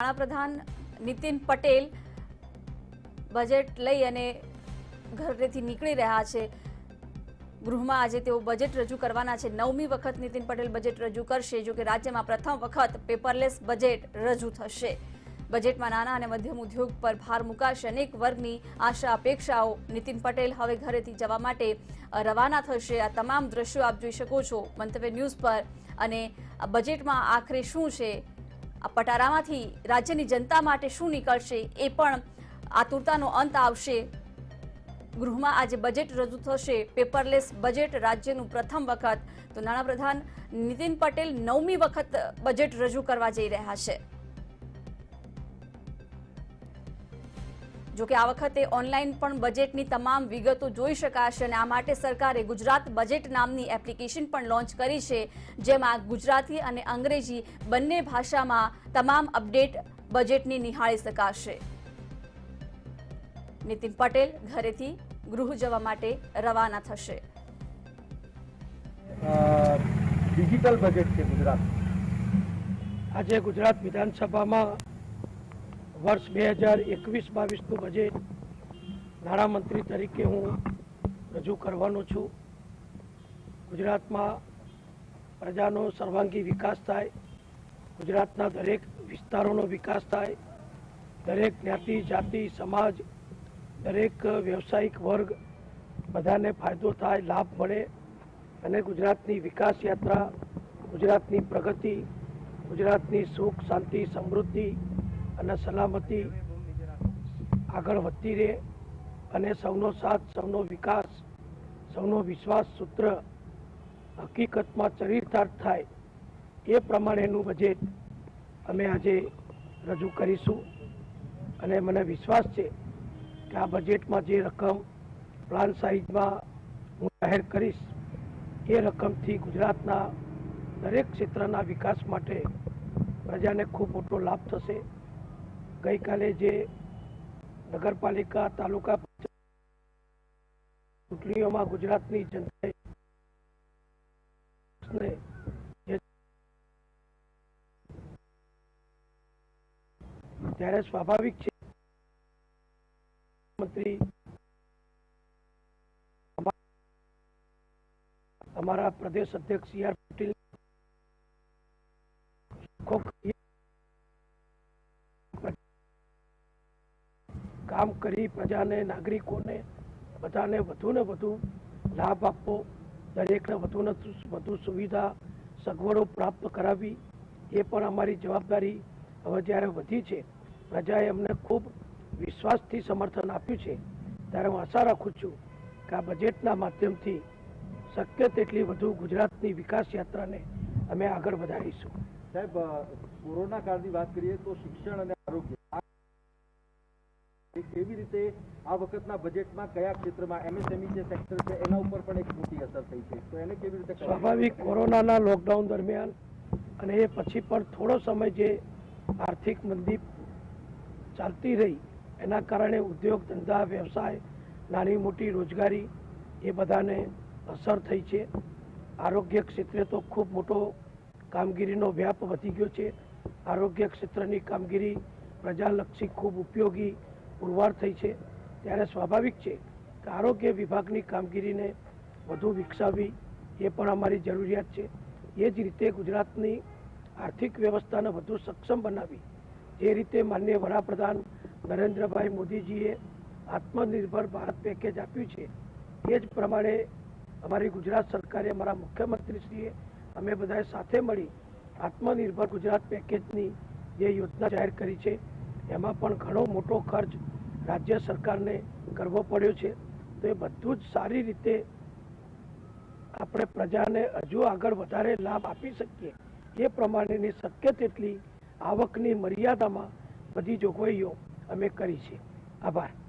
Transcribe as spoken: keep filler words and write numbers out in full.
નાણાપ્રધાન Nitin Patel budget લઈ અને ઘરેથી નીકળી રહ્યા છે। ગૃહમાં આજે તેઓ બજેટ રજૂ કરવાના છે। નવમી વખત નીતિન પટેલ બજેટ રજૂ કરશે, જો કે રાજ્યમાં પ્રથમ વખત પેપરલેસ બજેટ રજૂ થશે। બજેટમાં નાના અને મધ્યમ ઉદ્યોગ પર ભાર મુકાશે। અનેક વર્ગની આશા અપેક્ષાઓ નીતિન પટેલ હવે ઘરેથી જવા માટે રવાના થશે। આ તમામ દ્રશ્યો આપ જોઈ શકો છો મંતવ્ય ન્યૂઝ પર। અને બજેટમાં આખરે શું છે, આ પટારામાંથી રાજ્યની જનતા માટે શું નીકળશે એ પણ આતુરતાનો અંત આવશે। ગૃહમાં આજે બજેટ રજૂ થશે, પેપરલેસ બજેટ રાજ્યનું પ્રથમ વખત। તો નાણાપ્રધાન નીતિન પટેલ નવમી વખત બજેટ રજૂ કરવા જઈ રહ્યા છે। જોકે આ વખતે ઓનલાઈન પણ બજેટની તમામ વિગતો જોઈ શકાશે અને આ માટે સરકારે ગુજરાત બજેટ નામની એપ્લિકેશન પણ લોન્ચ કરી છે, જેમાં ગુજરાતી અને અંગ્રેજી બંને ભાષામાં તમામ અપડેટ બજેટની નિહાળી શકાશે। નીતિન પટેલ ઘરેથી ગૃહ જવા માટે રવાના થશે। ડિજિટલ બજેટ છે ગુજરાત। આજે ગુજરાત વિધાનસભામાં વર્ષ બે હજાર એકવીસ બાવીસનું બજેટ નાણામંત્રી તરીકે હું રજૂ કરવાનો છું। ગુજરાતમાં પ્રજાનો સર્વાંગી વિકાસ થાય, ગુજરાતના દરેક વિસ્તારોનો વિકાસ થાય, દરેક જ્ઞાતિ જાતિ સમાજ દરેક વ્યવસાયિક વર્ગ બધાને ફાયદો થાય, લાભ મળે અને ગુજરાતની વિકાસ યાત્રા, ગુજરાતની પ્રગતિ, ગુજરાતની સુખ શાંતિ સમૃદ્ધિ અને સલામતી આગળ વધતી રહે અને સૌનો સાથ, સૌનો વિકાસ, સૌનો વિશ્વાસ સૂત્ર હકીકતમાં ચરિતાર્થ થાય એ પ્રમાણેનું બજેટ અમે આજે રજૂ કરીશું। અને મને વિશ્વાસ છે કે આ બજેટમાં જે રકમ પ્લાન સાઇઝમાં હું જાહેર કરીશ એ રકમથી ગુજરાતના દરેક ક્ષેત્રના વિકાસ માટે પ્રજાને ખૂબ મોટો લાભ થશે। ગઈકાલે જે નગરપાલિકા તાલુકા ચૂંટણીઓમાં ગુજરાતની જનતાએ ત્યારે સ્વાભાવિક છે મંત્રી અમારા પ્રદેશ અધ્યક્ષ સી આર પાટીલ કામ કરી પ્રજાને, નાગરિકોને બધાને વધુ ને વધુ લાભ આપવો, દરેકને વધુ ને વધુ સુવિધા સગવડો પ્રાપ્ત કરાવી એ પણ અમારી જવાબદારી હવે જ્યારે વધી છે, પ્રજાએ અમને ખૂબ વિશ્વાસથી સમર્થન આપ્યું છે, ત્યારે હું આશા રાખું છું કે આ બજેટના માધ્યમથી શક્ય તેટલી વધુ ગુજરાતની વિકાસ યાત્રાને અમે આગળ વધારીશું। સાહેબ, કોરોના કાળની વાત કરીએ તો શિક્ષણ અને આરોગ્ય કેવી રીતે આ વખતના બજેટમાં કયા ક્ષેત્રમાં એમએસએમઈ જે સેક્ટર છે એના ઉપર પણ એક મોટી અસર થઈ છે, તો એને કેવી રીતે? સ્વાભાવિક કોરોનાના લોકડાઉન દરમિયાન અને એ પછી પણ થોડો સમય જે આર્થિક મંદી ચાલતી રહી એના કારણે ઉદ્યોગ ધંધા વ્યવસાય નાની મોટી રોજગારી એ બધાને અસર થઈ છે। આરોગ્ય ક્ષેત્રે તો ખૂબ મોટો કામગીરીનો વ્યાપ વધી ગયો છે। આરોગ્ય ક્ષેત્રની કામગીરી પ્રજાલક્ષી ખૂબ ઉપયોગી પુરવાર થઈ છે, ત્યારે સ્વાભાવિક છે કે આરોગ્ય વિભાગની કામગીરીને વધુ વિકસાવવી એ પણ અમારી જરૂરિયાત છે। એ જ રીતે ગુજરાતની આર્થિક વ્યવસ્થાને વધુ સક્ષમ બનાવી જે રીતે માનનીય વડાપ્રધાન નરેન્દ્રભાઈ મોદીજીએ આત્મનિર્ભર ભારત પેકેજ આપ્યું છે એ જ પ્રમાણે અમારી ગુજરાત સરકારે, અમારા મુખ્યમંત્રીશ્રીએ અમે બધાએ સાથે મળી આત્મનિર્ભર ગુજરાત પેકેજની જે યોજના જાહેર કરી છે એમાં પણ ઘણો મોટો ખર્ચ રાજ્ય સરકારને કરવો પડ્યો છે। તો એ બધું જ સારી રીતે આપણે પ્રજાને હજુ આગળ વધારે લાભ આપી શકીએ એ પ્રમાણેની શક્ય તેટલી આવકની મર્યાદામાં બધી જોગવાઈઓ અમે કરી છે। આભાર।